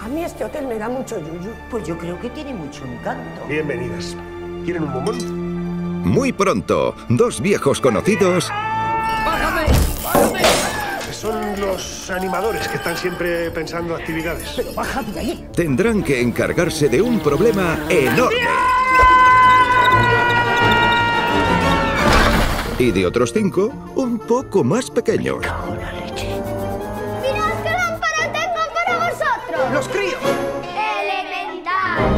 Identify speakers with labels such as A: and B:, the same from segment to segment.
A: A mí este hotel me da mucho yuyu.
B: Pues yo creo que tiene mucho encanto.
C: Bienvenidas. ¿Quieren un bombón?
D: Muy pronto, dos viejos conocidos
C: Son los animadores que están siempre pensando actividades.
A: Pero baja de ahí.
D: tendrán que encargarse de un problema enorme. Y de otros 5, un poco más pequeños.
E: ¡Mirad qué lámpara tengo para vosotros!
A: ¡Los críos!
E: ¡Elemental!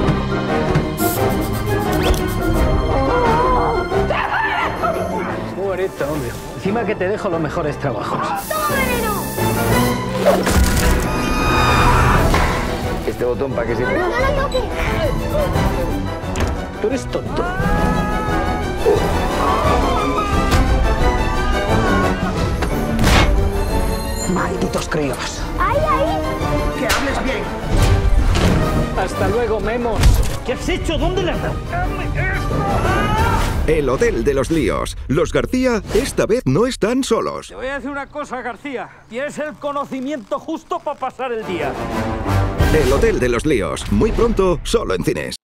F: Muy bonito, hombre. Encima que te dejo los mejores trabajos.
E: ¡Toma veneno!
F: ¿Este botón para qué sirve?
E: ¡No lo toques!
F: Tú eres tonto.
A: Malditos críos.
E: ¡Ahí, ahí!
A: Que hables bien.
F: Hasta luego, Memos. ¿Qué has hecho? ¿Dónde le has dado?
D: El Hotel de los Líos. Los García esta vez no están solos.
F: Te voy a decir una cosa, García. Tienes el conocimiento justo para pasar el día.
D: El Hotel de los Líos. Muy pronto, solo en cines.